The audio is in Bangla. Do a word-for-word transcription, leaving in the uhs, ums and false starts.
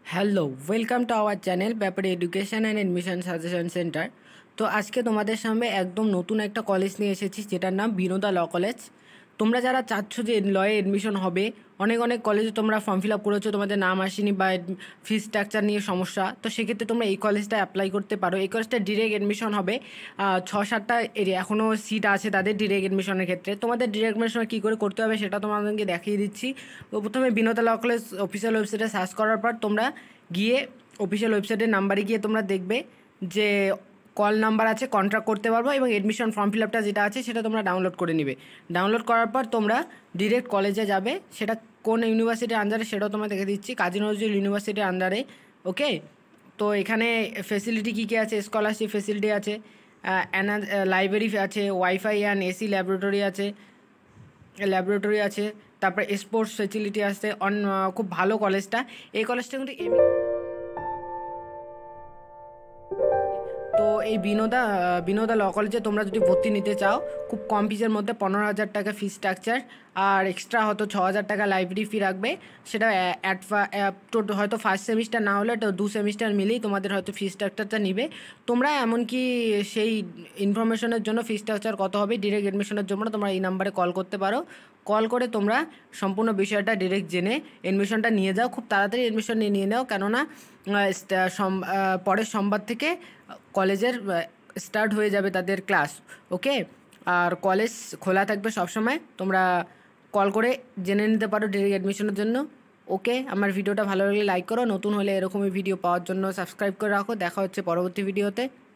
Hello, welcome to our channel ব্যাপারে education and admission suggestion centre. তো আজকে তোমাদের সামনে একদম নতুন একটা কলেজ নিয়ে এসেছি, যেটার নাম বিনোদা ল কলেজ। তোমরা যারা চাচ্ছ যে লয়ে এডমিশন হবে, অনেক অনেক কলেজে তোমরা ফর্ম ফিল আপ করেছো, তোমাদের নাম আসেনি বা ফিস স্ট্রাকচার নিয়ে সমস্যা, তো সেক্ষেত্রে তোমরা এই কলেজটা অ্যাপ্লাই করতে পারো। এই কলেজটা ডিরেক্ট এডমিশন হবে। ছ সাতটা এরিয়া এখনও সিট আছে তাদের ডিরেক্ট এডমিশনের ক্ষেত্রে। তোমাদের ডিরেক্ট এডমিশন কী করে করতে হবে সেটা তোমাদেরকে দেখিয়ে দিচ্ছি। তো প্রথমে বিনোদা ল কলেজ অফিসিয়াল ওয়েবসাইটে সার্চ করার পর তোমরা গিয়ে অফিসিয়াল ওয়েবসাইটের নাম্বারে গিয়ে তোমরা দেখবে যে কল নাম্বার আছে, কন্ট্যাক্ট করতে পারবো, এবং এডমিশন ফর্ম ফিল আপটা যেটা আছে সেটা তোমরা ডাউনলোড করে নিবে। ডাউনলোড করার পর তোমরা ডিরেক্ট কলেজে যাবে। সেটা কোন ইউনিভার্সিটির আন্ডারে সেটাও তোমরা দেখে দিচ্ছি, কাজী নজরুল ইউনিভার্সিটির আন্ডারে। ওকে, তো এখানে ফেসিলিটি কী কী আছে? স্কলারশিপ ফেসিলিটি আছে, লাইব্রেরি আছে, ওয়াইফাই অ্যান্ড এসি ল্যাবরেটরি আছে ল্যাবরেটরি আছে তারপরে স্পোর্টস ফেসিলিটি আছে। অন খুব ভালো কলেজটা। এই কলেজটা কিন্তু এম তো এই বিনোদা বিনোদা ল কলেজে তোমরা যদি ভর্তি নিতে চাও, খুব কম ফিসের মধ্যে পনেরো হাজার টাকা ফিস স্ট্রাকচার, আর এক্সট্রা হয়তো ছ হাজার টাকা লাইব্রেরি ফি রাখবে। সেটা অ্যাট হয়তো ফার্স্ট সেমিস্টার না হলে তো দু সেমিস্টার মিলেই তোমাদের হয়তো ফিস স্ট্রাকচারটা নিবে। তোমরা এমনকি সেই ইনফরমেশনের জন্য ফিস স্ট্রাকচার কত হবে ডিরেক্ট এডমিশনের জন্য তোমরা এই নাম্বারে কল করতে পারো। কল করে তোমরা সম্পূর্ণ বিষয়টা ডিরেক্ট জেনে এডমিশনটা নিয়ে যাও। খুব তাড়াতাড়ি এডমিশন নিয়ে নিয়ে নাও, কেননা পরের সোমবার থেকে কলেজের স্টার্ট হয়ে যাবে তাদের ক্লাস। ওকে, আর কলেজ খোলা থাকবে সবসময়, তোমরা কল করে জেনে নিতে পারো ডিরেক্ট অ্যাডমিশনের জন্য। ওকে, আমার ভিডিওটা ভালো লাগলে লাইক করো, নতুন হলে এরকমই ভিডিও পাওয়ার জন্য সাবস্ক্রাইব করে রাখো। দেখা হচ্ছে পরবর্তী ভিডিওতে।